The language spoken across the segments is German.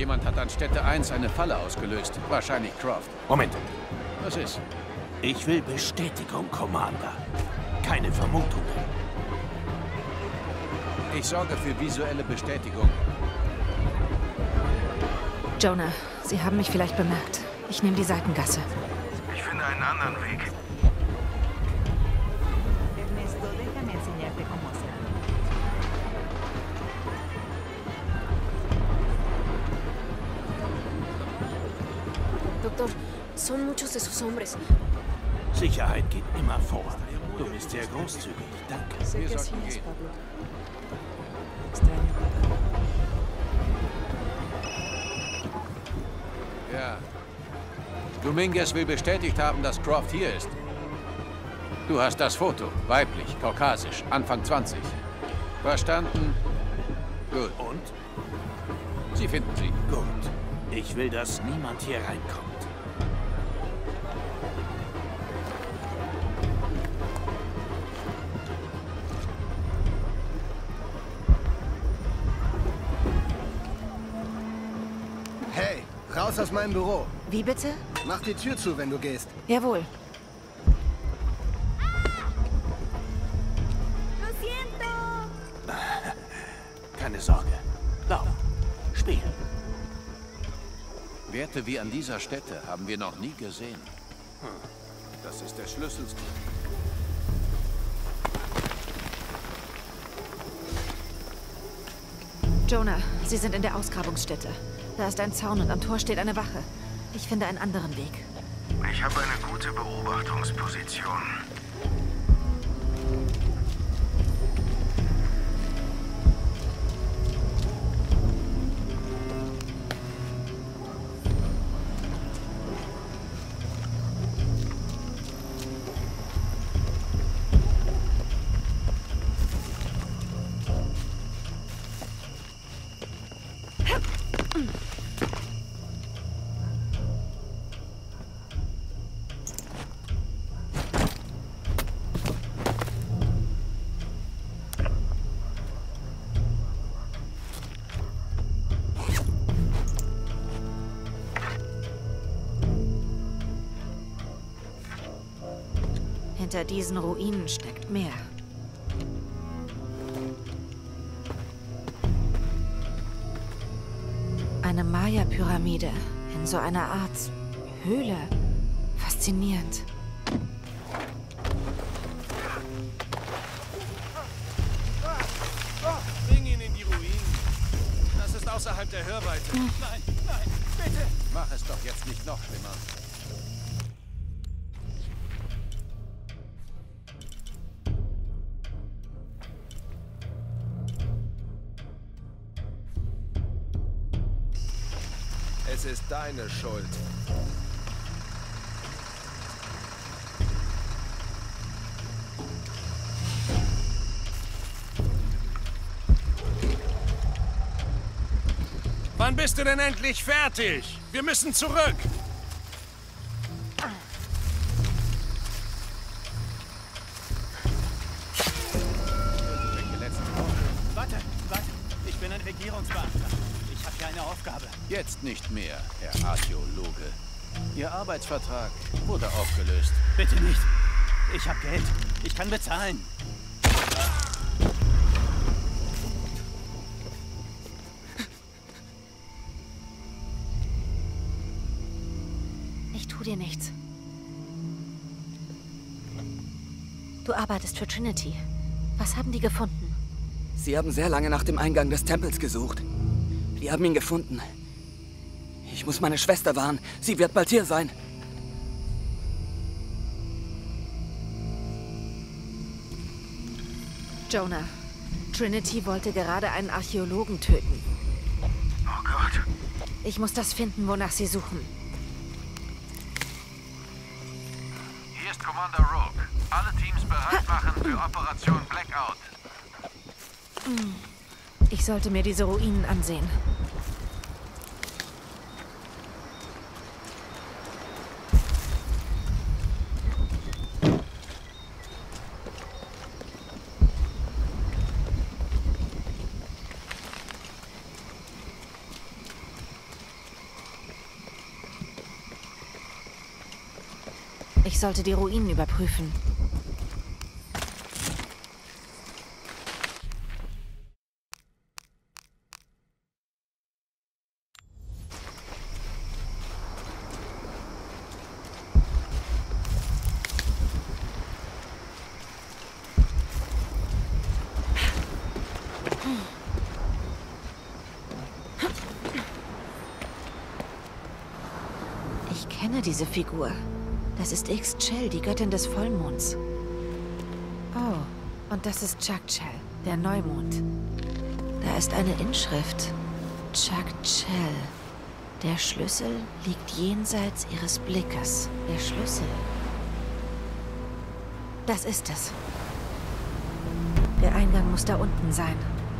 Jemand hat an Stätte 1 eine Falle ausgelöst. Wahrscheinlich Croft. Moment. Was ist? Ich will Bestätigung, Commander. Keine Vermutungen. Ich sorge für visuelle Bestätigung. Jonah, Sie haben mich vielleicht bemerkt. Ich nehme die Seitengasse. Ich finde einen anderen Weg. Ernesto, déjame enseñarte cómo hacerlo. Doctor, son muchos de sus hombres. Sicherheit geht immer vor. Du bist sehr großzügig. Danke. Sé Wir que así sollten es, gehen. Pablo. Extraño, papá. Ja. Dominguez will bestätigt haben, dass Croft hier ist. Du hast das Foto. Weiblich, kaukasisch, Anfang 20. Verstanden? Gut. Und? Sie finden sie. Gut. Ich will, dass niemand hier reinkommt. Hey, raus aus meinem Büro. Wie bitte? Mach die Tür zu, wenn du gehst. Jawohl. ¡Lo siento! Keine Sorge. Lauf. Spiel. Werte wie an dieser Stätte haben wir noch nie gesehen. Das ist der Schlüssel. Jonah, Sie sind in der Ausgrabungsstätte. Da ist ein Zaun und am Tor steht eine Wache. Ich finde einen anderen Weg. Ich habe eine gute Beobachtungsposition. Hinter diesen Ruinen steckt mehr. Eine Maya-Pyramide in so einer Art Höhle. Faszinierend. Bring ihn in die Ruinen. Das ist außerhalb der Hörweite. Nein, nein, bitte. Mach es doch jetzt nicht noch schlimmer. Es ist deine Schuld. Wann bist du denn endlich fertig? Wir müssen zurück. Warte. Ich bin ein Regierungsbeamter. Ich habe hier eine Aufgabe. Jetzt nicht mehr, Herr Archäologe. Ihr Arbeitsvertrag wurde aufgelöst. Bitte nicht. Ich habe Geld. Ich kann bezahlen. Ich tue dir nichts. Du arbeitest für Trinity. Was haben die gefunden? Sie haben sehr lange nach dem Eingang des Tempels gesucht. Wir haben ihn gefunden. Ich muss meine Schwester warnen. Sie wird bald hier sein. Jonah, Trinity wollte gerade einen Archäologen töten. Oh Gott. Ich muss das finden, wonach sie suchen. Hier ist Commander Rogue. Alle Teams bereit machen für Operation Blackout. Ich sollte mir diese Ruinen ansehen. Ich sollte die Ruinen überprüfen. Ich kenne diese Figur. Das ist Ixchel, die Göttin des Vollmonds. Oh, und das ist Chakchel, der Neumond. Da ist eine Inschrift. Chakchel. Der Schlüssel liegt jenseits ihres Blickes. Der Schlüssel. Das ist es. Der Eingang muss da unten sein.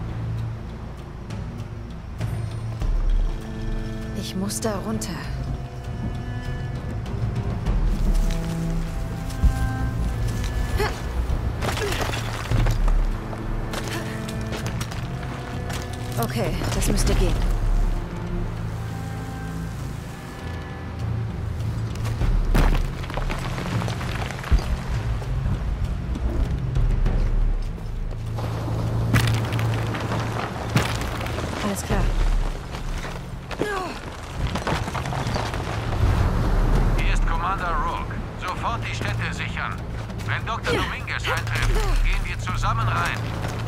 Ich muss da runter. Okay, das müsste gehen. Alles klar. Hier ist Commander Rogue. Sofort die Städte sichern. Wenn Dr. Dominguez eintrifft, gehen wir zusammen rein.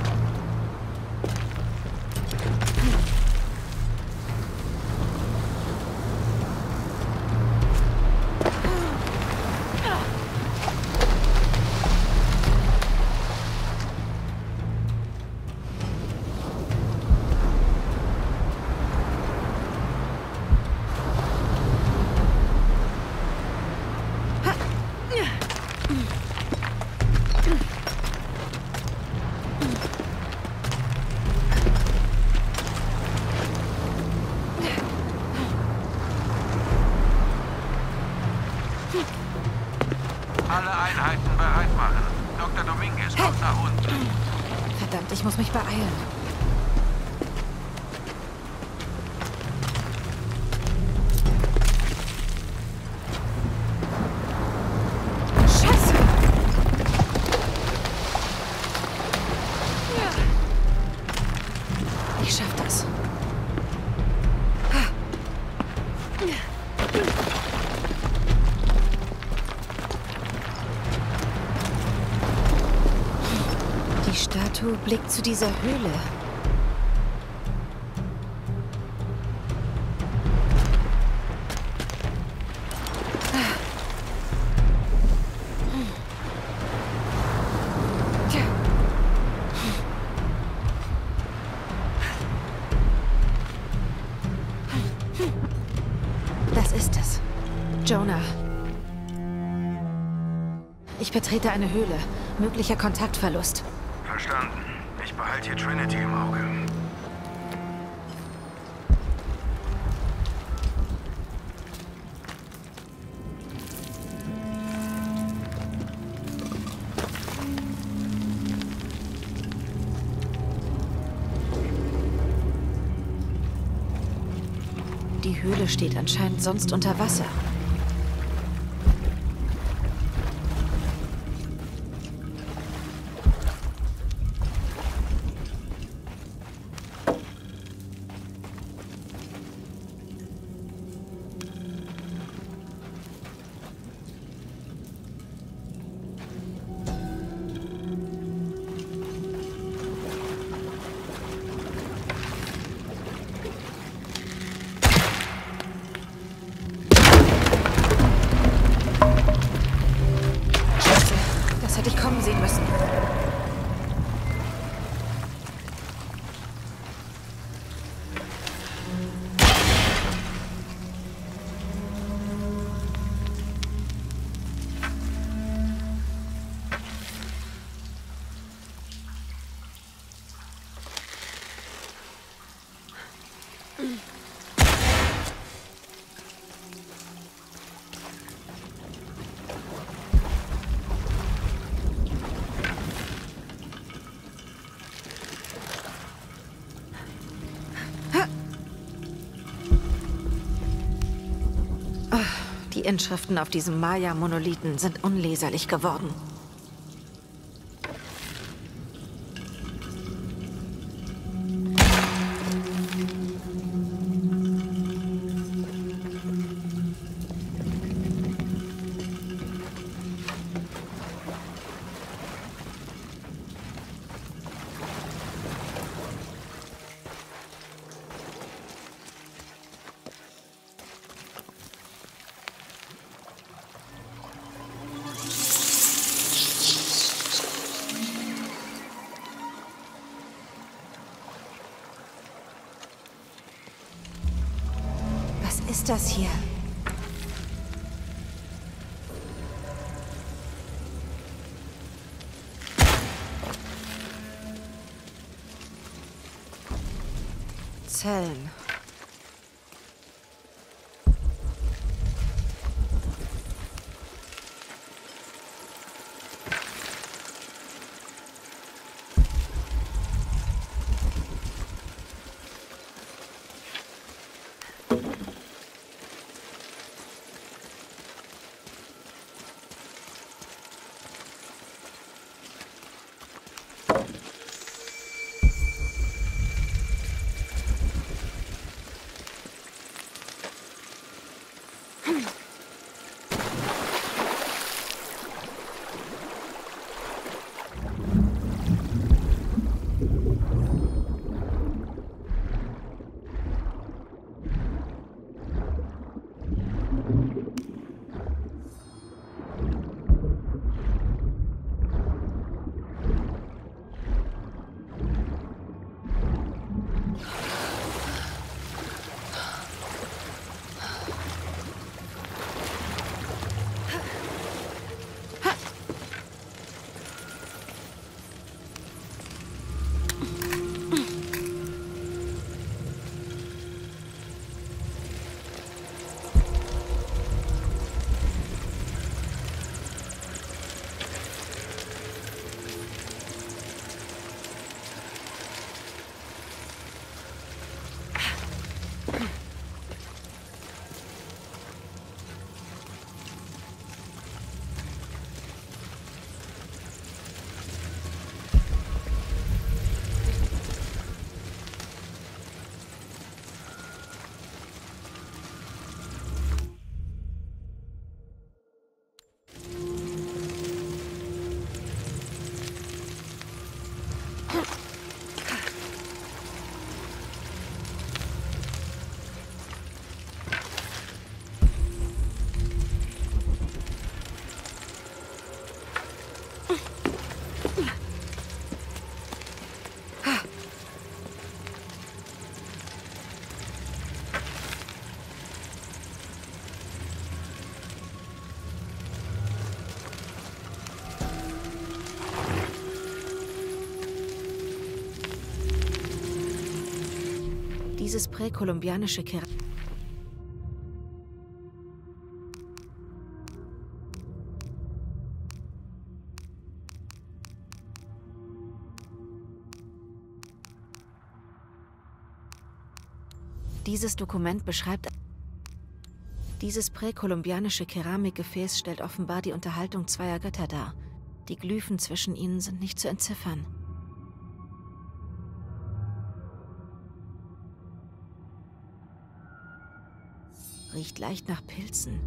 Alle Einheiten bereit machen. Dr. Dominguez kommt nach unten. Verdammt, ich muss mich beeilen. Scheiße! Ich schaff das. Die Statue blickt zu dieser Höhle. Das ist es. Jonah. Ich betrete eine Höhle. Möglicher Kontaktverlust. Verstanden. Ich behalte hier Trinity im Auge. Die Höhle steht anscheinend sonst unter Wasser. Hätte ich kommen sehen müssen. Die Inschriften auf diesem Maya-Monolithen sind unleserlich geworden. Was ist das hier? Zellen. Dieses präkolumbianische Keramik. Dieses Dokument beschreibt... Dieses präkolumbianische Keramikgefäß stellt offenbar die Unterhaltung zweier Götter dar. Die Glyphen zwischen ihnen sind nicht zu entziffern. Riecht leicht nach Pilzen.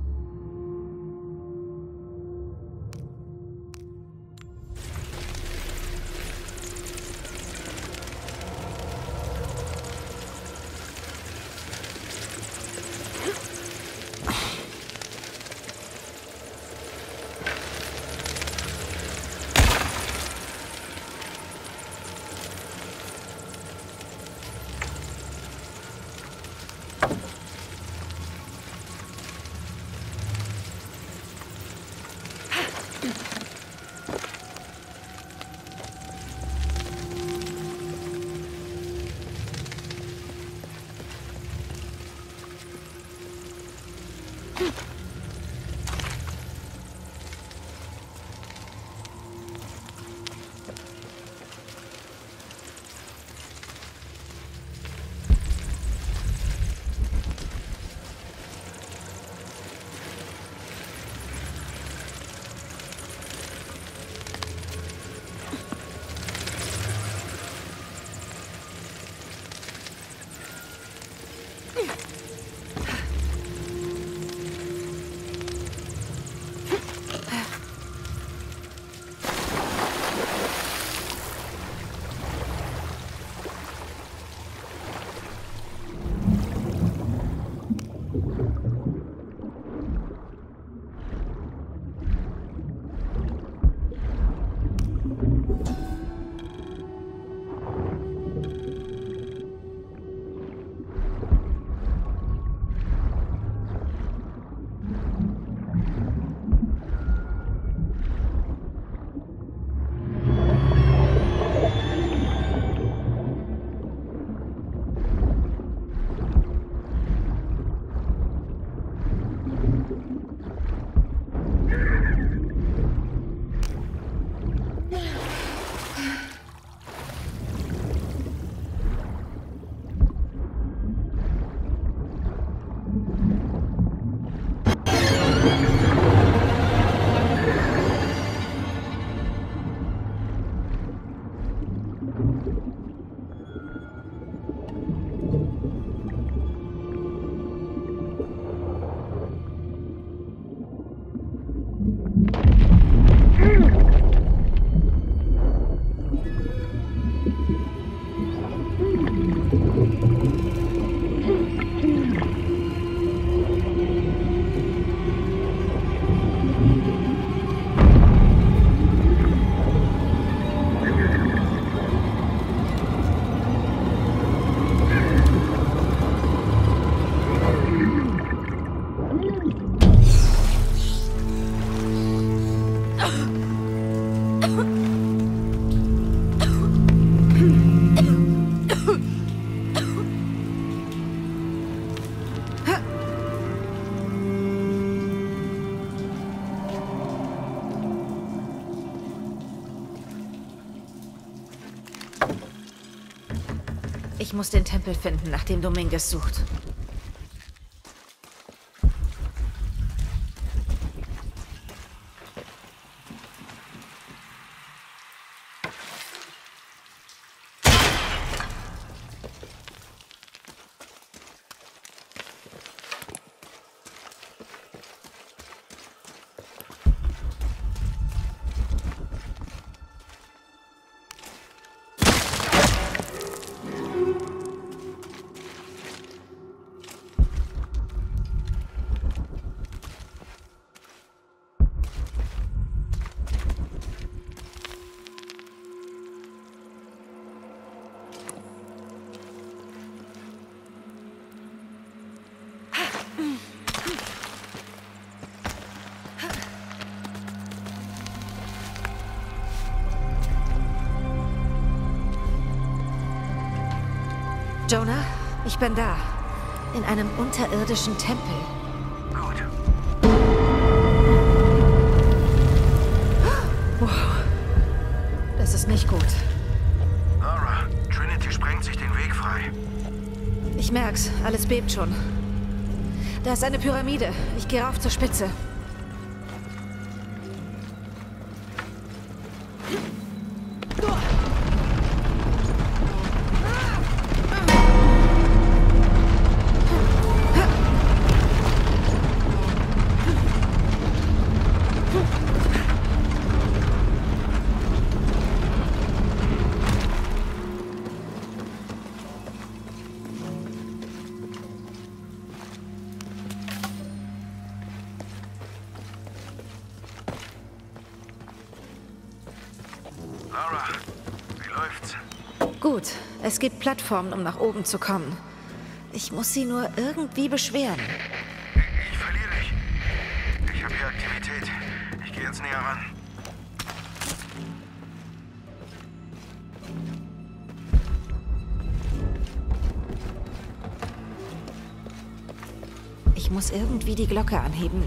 Ich muss den Tempel finden, nach dem Dominguez sucht. Jonah, ich bin da. In einem unterirdischen Tempel. Gut. Wow. Das ist nicht gut. Lara, Trinity sprengt sich den Weg frei. Ich merk's. Alles bebt schon. Da ist eine Pyramide. Ich gehe rauf zur Spitze. Lara, wie läuft's? Gut, es gibt Plattformen, um nach oben zu kommen. Ich muss sie nur irgendwie beschweren. Ich verliere dich. Ich habe hier Aktivität. Ich gehe jetzt näher ran. Ich muss irgendwie die Glocke anheben.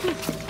aquí.